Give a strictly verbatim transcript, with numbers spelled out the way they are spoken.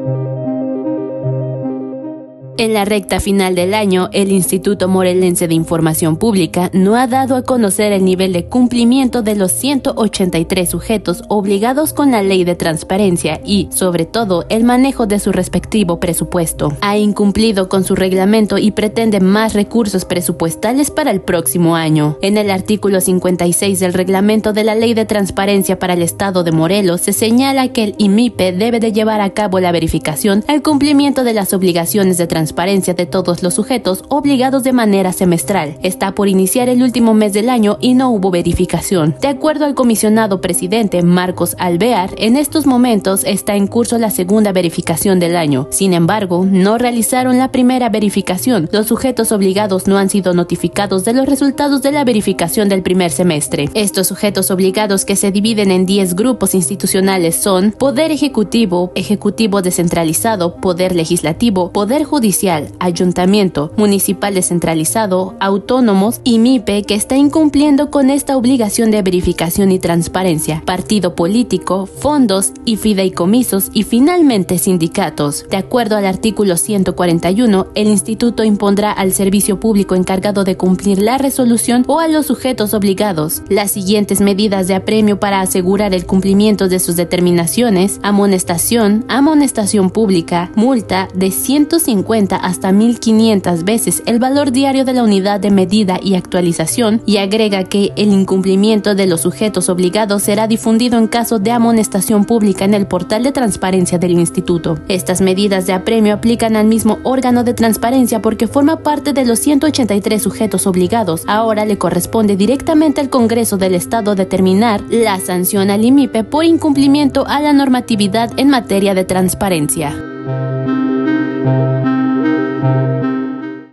En la recta final del año, el Instituto Morelense de Información Pública no ha dado a conocer el nivel de cumplimiento de los ciento ochenta y tres sujetos obligados con la Ley de Transparencia y, sobre todo, el manejo de su respectivo presupuesto. Ha incumplido con su reglamento y pretende más recursos presupuestales para el próximo año. En el artículo cincuenta y seis del reglamento de la Ley de Transparencia para el Estado de Morelos se señala que el I M I P E debe de llevar a cabo la verificación al cumplimiento de las obligaciones de transparencia transparencia de todos los sujetos obligados de manera semestral. Está por iniciar el último mes del año y no hubo verificación. De acuerdo al comisionado presidente Marcos Alvear, en estos momentos está en curso la segunda verificación del año. Sin embargo, no realizaron la primera verificación. Los sujetos obligados no han sido notificados de los resultados de la verificación del primer semestre. Estos sujetos obligados, que se dividen en diez grupos institucionales, son Poder Ejecutivo, Ejecutivo Descentralizado, Poder Legislativo, Poder Judicial, Ayuntamiento, Municipal Descentralizado, Autónomos y M I P E, que está incumpliendo con esta obligación de verificación y transparencia, Partido Político, Fondos y Fideicomisos y finalmente sindicatos. De acuerdo al artículo ciento cuarenta y uno, el instituto impondrá al servicio público encargado de cumplir la resolución o a los sujetos obligados las siguientes medidas de apremio para asegurar el cumplimiento de sus determinaciones: amonestación, amonestación pública, multa de ciento cincuenta hasta mil quinientas veces el valor diario de la unidad de medida y actualización, y agrega que el incumplimiento de los sujetos obligados será difundido en caso de amonestación pública en el portal de transparencia del instituto. Estas medidas de apremio aplican al mismo órgano de transparencia porque forma parte de los ciento ochenta y tres sujetos obligados. Ahora le corresponde directamente al Congreso del Estado determinar la sanción al I M I P E por incumplimiento a la normatividad en materia de transparencia.